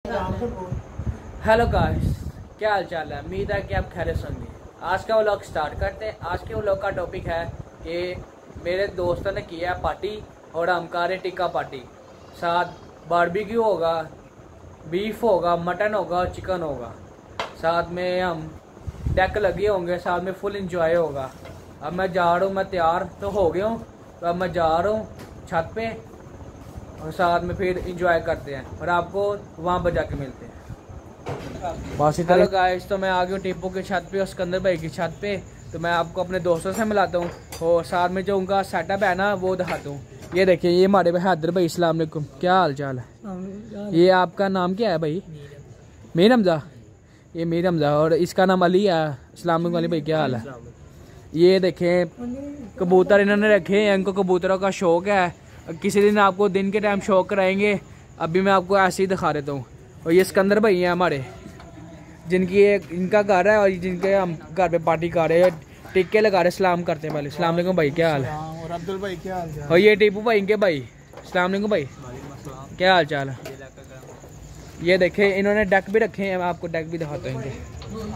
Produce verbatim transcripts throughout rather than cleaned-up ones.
Hello guys, क्या हाल चाल है। उम्मीद है कि आप खैरियत से होंगे। आज का व्लॉग स्टार्ट करते हैं। आज के व्लॉग का टॉपिक है कि मेरे दोस्तों ने किया है पार्टी और हम कर रहे टिक्का पार्टी। साथ बारबेक्यू होगा, बीफ होगा, मटन होगा, चिकन होगा। साथ में हम डेक लगे होंगे, साथ में फुल इंजॉय होगा। अब मैं जा रहा हूँ, मैं तैयार तो हो गया हूँ, तो अब मैं जा रहा हूँ छत पे और साथ में फिर इंजॉय करते हैं और आपको वहाँ पर जाके मिलते हैं। हेलो गाइस, तो मैं आ गया हूँ टिप्पो की छत पे और सिकंदर भाई की छत पे। तो मैं आपको अपने दोस्तों से मिलाता हूँ और साथ में जो उनका सेटअप है ना वो दिखाता हूँ। ये देखिए, ये हमारे भाई हैदर भाई, अस्सलाम वालेकुम, क्या हाल चाल है। ये आपका नाम क्या है भाई? मीर हमजा। ये मीर हमजा और इसका नाम अली है। अस्सलाम वालेकुम अली भाई, क्या हाल है। ये देखें कबूतर इन्होंने रखे हैं, इनको कबूतरों का शौक है। किसी दिन आपको दिन के टाइम शौक कराएंगे, अभी मैं आपको ऐसे ही दिखा देता हूँ। और ये सिकंदर भाई हैं हमारे, जिनकी एक इनका घर है और जिनके हम घर पे पार्टी कर रहे हैं, टिक्के लगा रहे, सलाम करते हैं पहले। अस्सलाम वालेकुम भाई, क्या हाल है। और अब्दुल भाई क्या हाल है। और ये टीपू भाई इनके भाई, अस्सलाम वालेकुम भाई, क्या हाल चाल है। ये देखें इन्होंने डेक भी रखे हैं, मैं आपको डेक भी दिखाता हूँ इनके।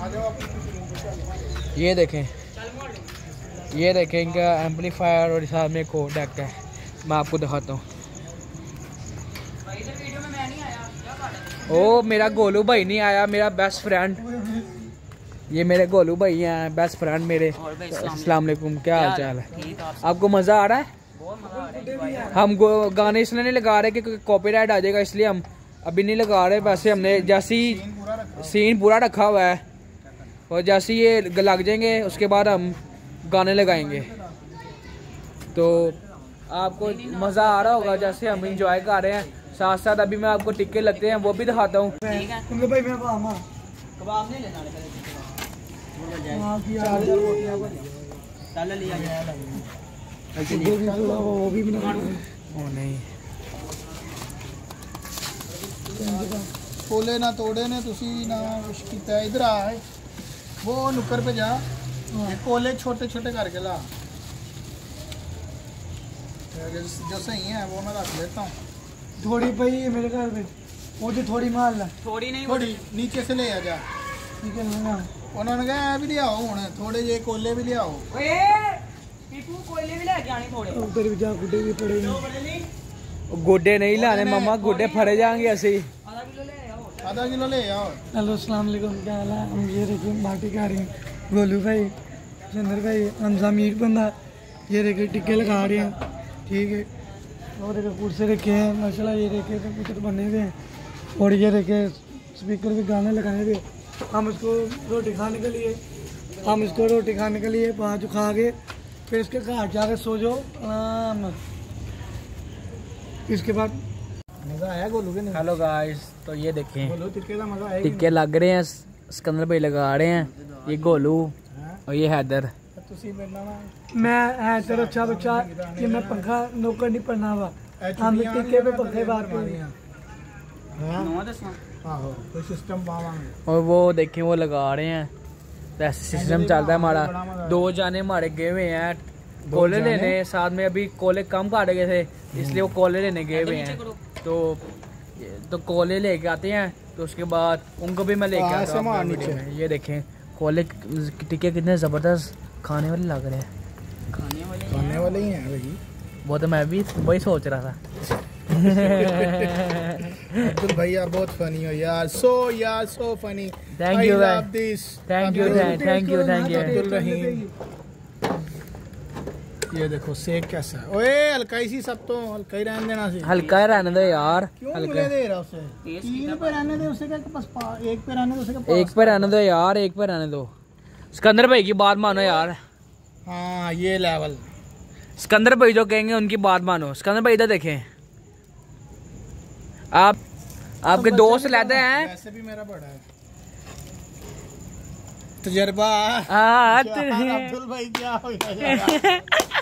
ये देखें, ये देखें इनका एम्पलीफायर और साथ में एक और डेक है, मैं आपको दिखाता हूँ। ओ मेरा गोलू भाई नहीं आया, मेरा बेस्ट फ्रेंड। ये मेरे गोलू भाई हैं, बेस्ट फ्रेंड मेरे। अस्सलाम वालेकुम, क्या हाल चाल है। आपको मज़ा आ रहा है। हम गाने इसलिए नहीं लगा रहे कि कॉपीराइट आ जाएगा, इसलिए हम अभी नहीं लगा रहे। वैसे हमने जैसे ही सीन पूरा रखा हुआ है और जैसे ये लग जाएंगे उसके बाद हम गाने लगाएंगे। तो आपको मज़ा आ रहा होगा जैसे हम इंजॉय कर रहे हैं। साथ साथ अभी मैं आपको टिक्के लगते हैं वो भी दिखाता हूँ। कोले ना तोड़े ने तुसी ना कुछ कीता। इधर आ, वो नुक्कर पे जा, कोले छोटे छोटे करके ला, जो सही है वो मैं रख लेता हूँ। थोड़ी पई है मेरे घर में, वो जो थोड़ी माल ला, थोड़ी नहीं, थोड़ी नीचे से ले आ जा। ठीक है ना, उन्होंने कहा भी ले आओ हुण, थोड़े जे कोले भी ले आओ। ओए टीपू कोयले भी लेके आने थोड़े। उधर भी जा, गुड्डे भी पड़े नहीं। गुड्डे नहीं लाने मामा, गुड्डे फड़े जाएंगे ऐसे ही। आधा किलो ले आओ। हेलो अस्सलाम वालेकुम, क्या हाल है। हम ये देखिए बाटी खा रहे हैं, गोलू भाई, चंद्र भाई, हमजा मीर बंदा। ये देखिए टिक्के लगा रहे हैं, ठीक है। और देखिए कुर्से रखे हैं माशाल्लाह, ये देखिए कबूतर बने हुए हैं। और ये देखिए स्पीकर भी गाने लगाए हुए। हम इसको रोटी खाने के लिए हम इसको रोटी खाने के लिए पाँच खा के फिर इसके घर जाकर सो जाओ आराम। इसके बाद मजा आया गोलू के नहीं। हेलो गाइस, तो ये देखें गोलू टिक्के का मजा आया। टिक्के लग रहे हैं, सिकंदर भाई लगा रहे हैं। ये गोलू और ये हैदर। मैं है तेरा अच्छा बच्चा कि मैं पंखा नौकर नहीं पढ़ना हुआ। हम टिक्के पे पंखे बात सिस्टम। और वो देखें वो लगा रहे हैं, तो ऐसे सिस्टम चलता है हमारा। दो जाने हमारे गए हुए हैं कोले लेने, साथ में अभी कोले कम काट गए थे इसलिए वो कोले लेने गए हुए हैं। तो तो कोले लेके आते हैं, तो उसके बाद उनको भी मैं लेके आता हूँ। ये देखें कोले टिक्के कितने ज़बरदस्त खाने वाले लग रहे हैं। खाने वाले खाने वाले ही हैं भाई। वो तो मैं भी वही सोच रहा था। अब्दुल भैया बहुत फनी हो यार, सो यार so funny. Thank you this, thank you thank you thank you Abdul Rahim. ये देखो सेक कैसा है। ओए हल्का सी, सब तो हल्का ही रहने देना। हल्का ही रहने दो यार। क्यों मुझे दे रहा उसे? तीन पे रहने दे उसे, क्या बस एक पे रहने दो उसे। एक पे रहने दो यार, एक पे रहने दो। सिकंदर भाई की बात मानो यार। हाँ ये लेवल, सिकंदर भाई जो कहेंगे उनकी बात मानो। सिकंदर भाई इधर देखें, आप आपके दोस्त लेते हैं। वैसे भी मेरा बड़ा है तजर्बा। हाँ अब्दुल भाई क्या हो गया।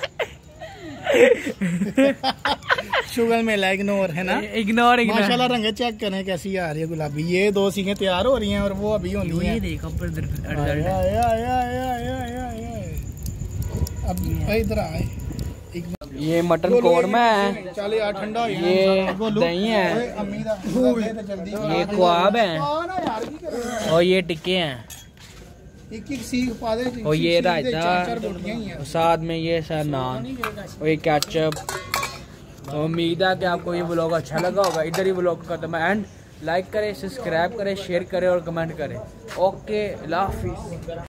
शुगर में इग्नोर है ना, इग्नोर इग्नोर। माशाल्लाह रंगे चेक करें कैसी आ रही है गुलाबी। ये दो सीखें तैयार हो रही हैं और वो अभी होनी है। ये देखो अब इधर आए। ये मटन कौरमा है, चल यार ठंडा हो गया। ये गोलू, दही है, ओए अम्मी दा दे ते जल्दी ये कबाब है, आ ना यार की करे और ये टिक्के हैं, एक एक सीख पा दे। और ये सीख दे, चार चार रायता, रोटियां ही हैं। और साथ में ये सर नान, और ये केचप। तो उम्मीद है कि आपको ये व्लॉग अच्छा लगा होगा। इधर ही व्लॉग का मैं एंड लाइक करें, सब्सक्राइब करें, शेयर करें और कमेंट करें। ओके, अल्लाह हाफिज़।